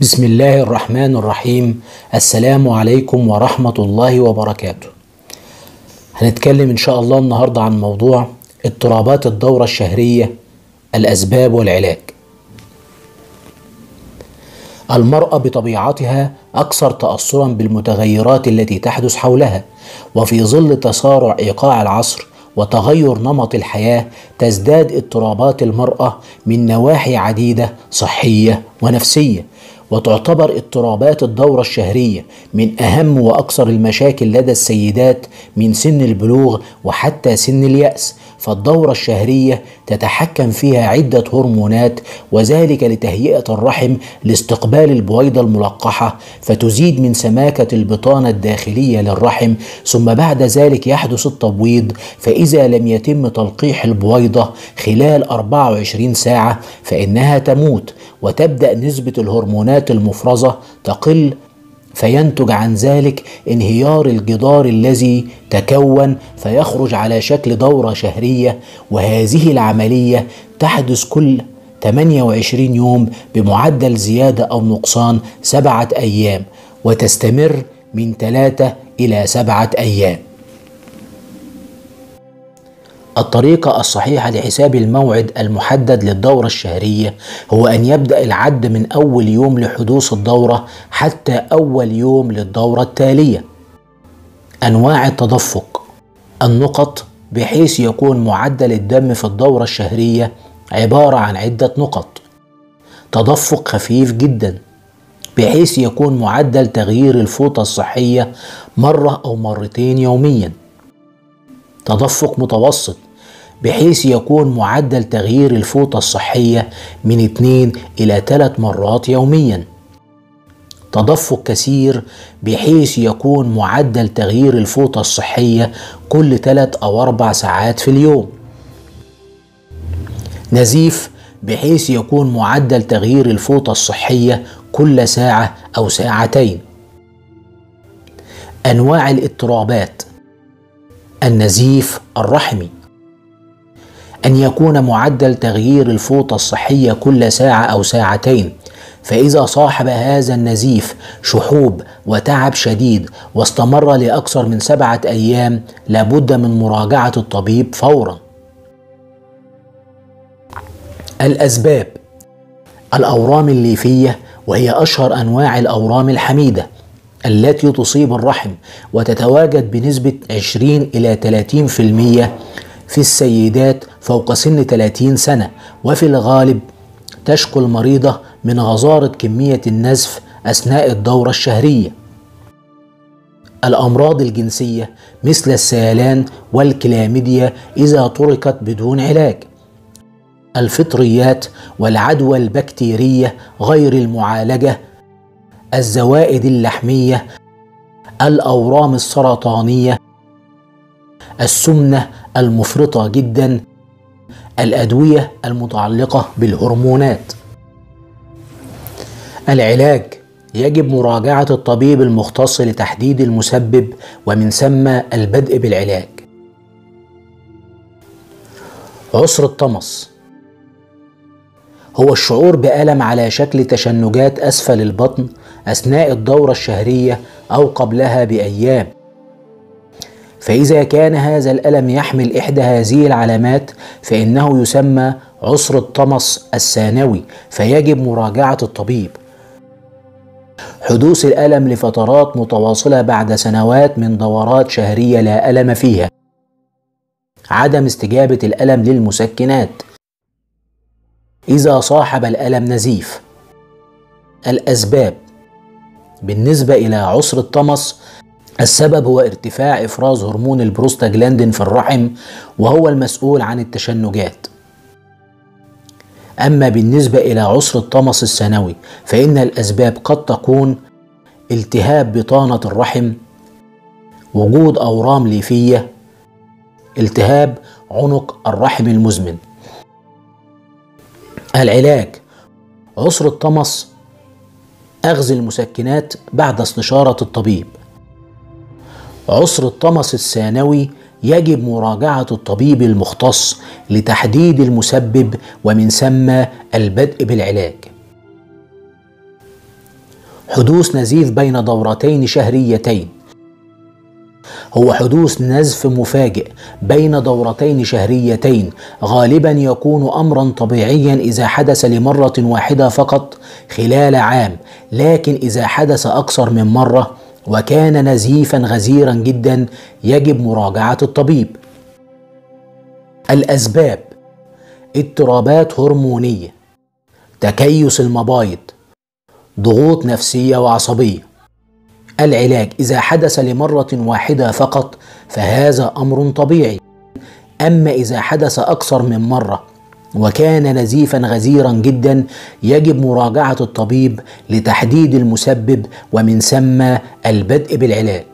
بسم الله الرحمن الرحيم. السلام عليكم ورحمة الله وبركاته. هنتكلم إن شاء الله النهاردة عن موضوع اضطرابات الدورة الشهرية، الأسباب والعلاج. المرأة بطبيعتها أكثر تأثرا بالمتغيرات التي تحدث حولها، وفي ظل تسارع إيقاع العصر وتغير نمط الحياة تزداد اضطرابات المرأة من نواحي عديدة صحية ونفسية. وتعتبر اضطرابات الدورة الشهرية من أهم وأكثر المشاكل لدى السيدات من سن البلوغ وحتى سن اليأس. فالدورة الشهرية تتحكم فيها عدة هرمونات، وذلك لتهيئة الرحم لاستقبال البويضة الملقحة، فتزيد من سماكة البطانة الداخلية للرحم، ثم بعد ذلك يحدث التبويض. فإذا لم يتم تلقيح البويضة خلال 24 ساعة فإنها تموت، وتبدأ نسبة الهرمونات المفرزة تقل، فينتج عن ذلك انهيار الجدار الذي تكون، فيخرج على شكل دورة شهرية. وهذه العملية تحدث كل 28 يوم بمعدل زيادة أو نقصان 7 أيام، وتستمر من 3 إلى 7 أيام. الطريقة الصحيحة لحساب الموعد المحدد للدورة الشهرية هو أن يبدأ العد من أول يوم لحدوث الدورة حتى أول يوم للدورة التالية. أنواع التدفق: النقط، بحيث يكون معدل الدم في الدورة الشهرية عبارة عن عدة نقط. تدفق خفيف جدا، بحيث يكون معدل تغيير الفوطة الصحية مرة أو مرتين يوميا. تدفق متوسط، بحيث يكون معدل تغيير الفوطة الصحية من 2 إلى 3 مرات يوميا. تدفق كثير، بحيث يكون معدل تغيير الفوطة الصحية كل 3 أو 4 ساعات في اليوم. نزيف، بحيث يكون معدل تغيير الفوطة الصحية كل ساعة أو ساعتين. أنواع الاضطرابات: النزيف الرحمي، أن يكون معدل تغيير الفوطة الصحية كل ساعة أو ساعتين، فإذا صاحب هذا النزيف شحوب وتعب شديد واستمر لأكثر من 7 أيام لابد من مراجعة الطبيب فورا. الأسباب: الأورام الليفية، وهي أشهر أنواع الأورام الحميدة التي تصيب الرحم، وتتواجد بنسبة 20 إلى 30% في السيدات فوق سن 30 سنة، وفي الغالب تشكو المريضة من غزارة كمية النزف أثناء الدورة الشهرية. الأمراض الجنسية مثل السيلان والكلاميديا إذا تركت بدون علاج. الفطريات والعدوى البكتيرية غير المعالجة. الزوائد اللحمية. الأورام السرطانية. السمنة المفرطة جدا. الأدوية المتعلقة بالهرمونات. العلاج: يجب مراجعة الطبيب المختص لتحديد المسبب، ومن ثم البدء بالعلاج. عسر الطمس هو الشعور بألم على شكل تشنجات أسفل البطن أثناء الدورة الشهرية أو قبلها بأيام. فإذا كان هذا الألم يحمل إحدى هذه العلامات فإنه يسمى عسر الطمس الثانوي، فيجب مراجعة الطبيب. حدوث الألم لفترات متواصلة بعد سنوات من دورات شهرية لا ألم فيها. عدم استجابة الألم للمسكنات. إذا صاحب الألم نزيف. الأسباب: بالنسبة إلى عسر الطمس السبب هو ارتفاع إفراز هرمون البروستاجلاندين في الرحم، وهو المسؤول عن التشنجات. أما بالنسبة إلى عسر الطمس الثانوي فإن الأسباب قد تكون التهاب بطانة الرحم، وجود أورام ليفية، التهاب عنق الرحم المزمن. العلاج: عسر الطمس أخذ المسكنات بعد استشارة الطبيب. عسر الطمس الثانوي يجب مراجعة الطبيب المختص لتحديد المسبب ومن ثم البدء بالعلاج. حدوث نزيف بين دورتين شهريتين هو حدوث نزف مفاجئ بين دورتين شهريتين، غالبا يكون أمرا طبيعيا إذا حدث لمرة واحدة فقط خلال عام، لكن إذا حدث أكثر من مرة وكان نزيفا غزيرا جدا يجب مراجعة الطبيب. الأسباب: اضطرابات هرمونية، تكيس المبايض، ضغوط نفسية وعصبية. العلاج: إذا حدث لمرة واحدة فقط فهذا أمر طبيعي، أما إذا حدث أكثر من مرة وكان نزيفا غزيرا جدا يجب مراجعة الطبيب لتحديد المسبب ومن ثم البدء بالعلاج.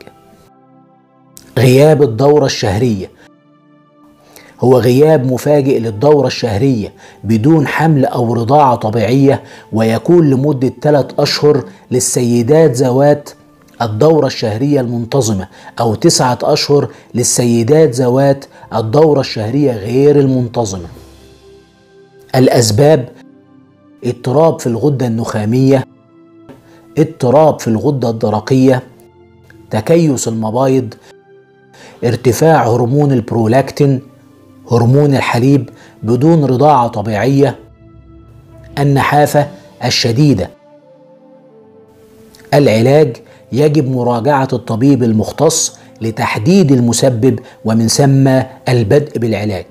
غياب الدورة الشهرية هو غياب مفاجئ للدورة الشهرية بدون حمل أو رضاعة طبيعية، ويكون لمدة 3 أشهر للسيدات ذوات الدورة الشهرية المنتظمة، أو 9 أشهر للسيدات ذوات الدورة الشهرية غير المنتظمة. الأسباب: اضطراب في الغدة النخامية، اضطراب في الغدة الدرقية، تكيس المبايض، ارتفاع هرمون البرولاكتين هرمون الحليب بدون رضاعة طبيعية، النحافة الشديدة. العلاج: يجب مراجعة الطبيب المختص لتحديد المسبب ومن ثم البدء بالعلاج.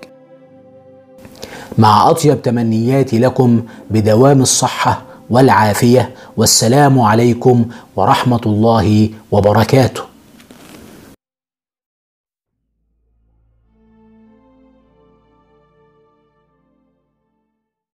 مع أطيب تمنياتي لكم بدوام الصحة والعافية، والسلام عليكم ورحمة الله وبركاته.